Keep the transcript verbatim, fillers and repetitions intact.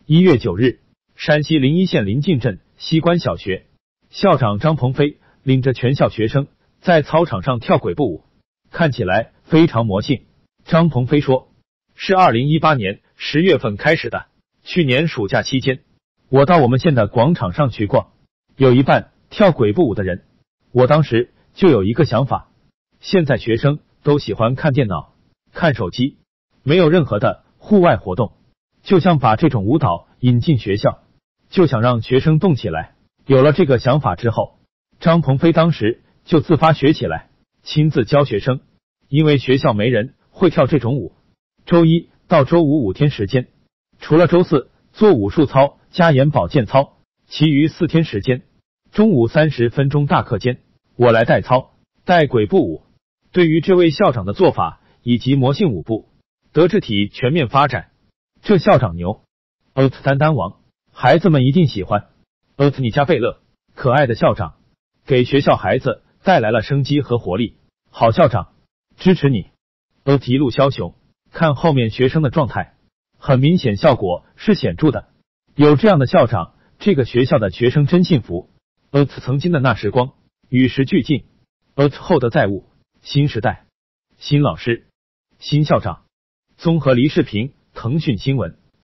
一月九日，山西临沂县临晋镇西关小学校长张鹏飞领着全校学生在操场上跳鬼步舞，看起来非常魔性。张鹏飞说，是二零一八年十月份开始的。去年暑假期间，我到我们县的广场上去逛，有一半跳鬼步舞的人。我当时就有一个想法，现在学生都喜欢看电脑、看手机，没有任何的户外活动，就像把这种舞蹈引进学校，就想让学生动起来。有了这个想法之后，张鹏飞当时就自发学起来，亲自教学生。因为学校没人会跳这种舞，周一到周五五天时间，除了周四做武术操加眼保健操，其余四天时间，中午三十分钟大课间，我来带操带鬼步舞。对于这位校长的做法以及魔性舞步，德智体全面发展，这校长牛，呃担当王，孩子们一定喜欢。呃你家贝勒，可爱的校长，给学校孩子带来了生机和活力，好校长，支持你。呃一路枭雄，看后面学生的状态，很明显效果是显著的。有这样的校长，这个学校的学生真幸福。呃曾经的那时光与时俱进，呃厚德载物，新时代，新老师，新校长。综合黎世平，腾讯新闻。